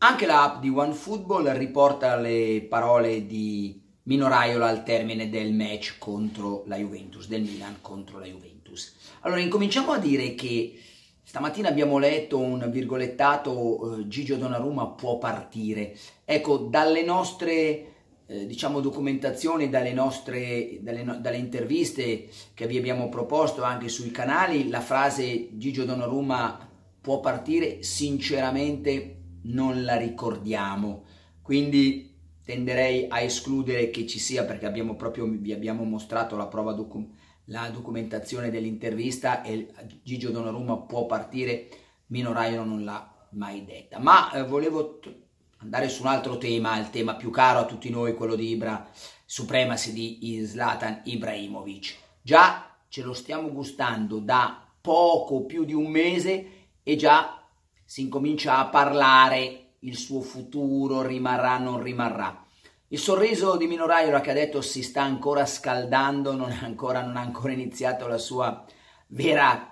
Anche l'app di OneFootball riporta le parole di Mino Raiola al termine del match contro la Juventus, del Milan contro la Juventus. Allora, incominciamo a dire che stamattina abbiamo letto un virgolettato, Gigio Donnarumma può partire. Ecco, dalle nostre documentazioni, dalle interviste che vi abbiamo proposto anche sui canali, la frase Gigio Donnarumma può partire sinceramente non la ricordiamo, quindi tenderei a escludere che ci sia, perché vi abbiamo mostrato la prova la documentazione dell'intervista e Gigio Donnarumma può partire, Mino Raiola non l'ha mai detta. Ma volevo andare su un altro tema, il tema più caro a tutti noi, quello di supremacy di Zlatan Ibrahimovic. Già ce lo stiamo gustando da poco più di un mese e già si incomincia a parlare, il suo futuro rimarrà, non rimarrà. Il sorriso di Mino Raiola, che ha detto si sta ancora scaldando, non ha ancora iniziato la sua vera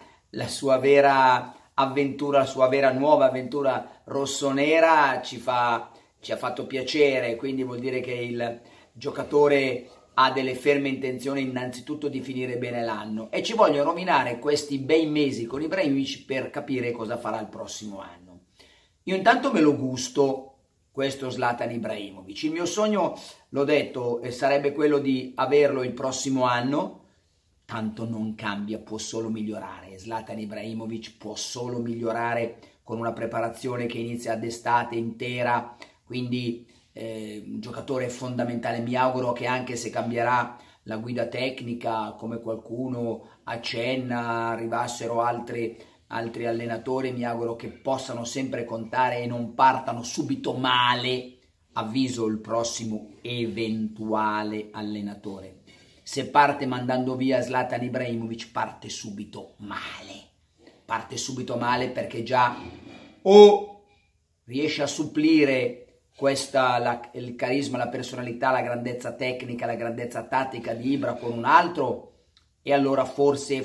avventura, la sua vera nuova avventura rossonera, ci ha fatto piacere, quindi vuol dire che il giocatore ha delle ferme intenzioni innanzitutto di finire bene l'anno e ci voglio nominare questi bei mesi con Ibrahimovic per capire cosa farà il prossimo anno. Io intanto me lo gusto questo Zlatan Ibrahimovic, il mio sogno, l'ho detto, sarebbe quello di averlo il prossimo anno, tanto non cambia, può solo migliorare, Zlatan Ibrahimovic può solo migliorare con una preparazione che inizia ad estate intera, quindi un giocatore fondamentale. Mi auguro che anche se cambierà la guida tecnica, come qualcuno accenna, arrivassero altri allenatori, mi auguro che possano sempre contare e non partano subito male, avviso il prossimo eventuale allenatore. Se parte mandando via Zlatan Ibrahimovic parte subito male perché già o riesce a supplire il carisma, la personalità, la grandezza tecnica, la grandezza tattica di Ibra con un altro, e allora forse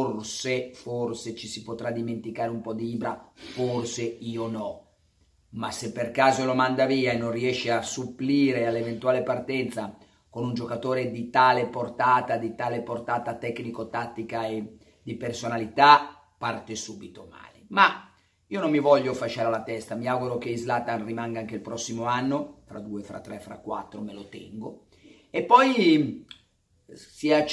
ci si potrà dimenticare un po' di Ibra, forse io no. Ma se per caso lo manda via e non riesce a supplire all'eventuale partenza con un giocatore di tale portata tecnico-tattica e di personalità, parte subito male. Ma io non mi voglio fasciare la testa, mi auguro che Zlatan rimanga anche il prossimo anno, fra 2, fra 3, fra 4 me lo tengo. E poi si è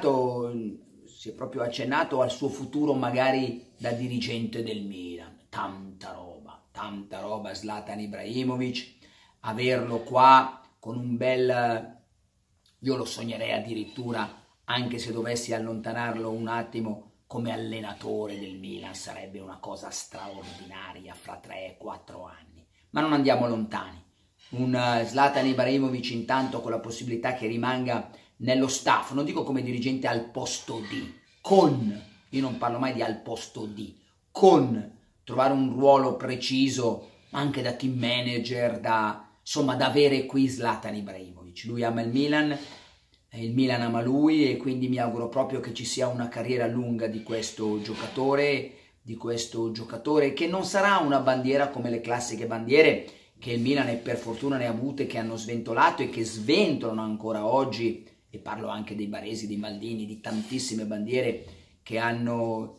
proprio accennato al suo futuro magari da dirigente del Milan. Tanta roba Zlatan Ibrahimovic, averlo qua con un bel... Io lo sognerei addirittura, anche se dovessi allontanarlo un attimo, come allenatore del Milan sarebbe una cosa straordinaria fra 3-4 anni. Ma non andiamo lontani. Un Zlatan Ibrahimovic intanto con la possibilità che rimanga nello staff, non dico come dirigente al posto di, io non parlo mai di al posto di, con trovare un ruolo preciso, anche da team manager, insomma da avere qui Zlatan Ibrahimovic. Lui ama il Milan ama lui, e quindi mi auguro proprio che ci sia una carriera lunga di questo giocatore, che non sarà una bandiera come le classiche bandiere che il Milan, e per fortuna ne ha avute, che hanno sventolato e che sventolano ancora oggi, e parlo anche dei Baresi, dei Maldini, di tantissime bandiere che hanno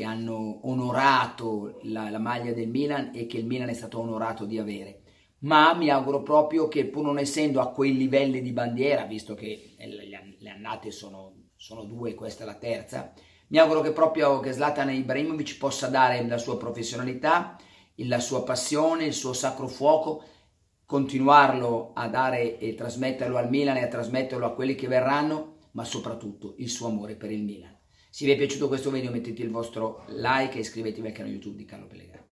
onorato la maglia del Milan e che il Milan è stato onorato di avere. Ma mi auguro proprio che, pur non essendo a quei livelli di bandiera, visto che le annate sono 2, questa è la terza, mi auguro che proprio Zlatan Ibrahimovic possa dare la sua professionalità, la sua passione, il suo sacro fuoco, continuarlo a dare e trasmetterlo al Milan e a trasmetterlo a quelli che verranno, ma soprattutto il suo amore per il Milan. Se vi è piaciuto questo video mettete il vostro like e iscrivetevi al canale YouTube di Carlo Pellegrino.